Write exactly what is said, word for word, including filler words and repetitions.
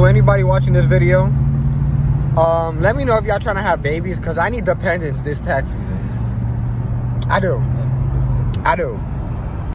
So anybody watching this video, um, let me know if y'all trying to have babies, because I need dependents this tax season. I do. I do.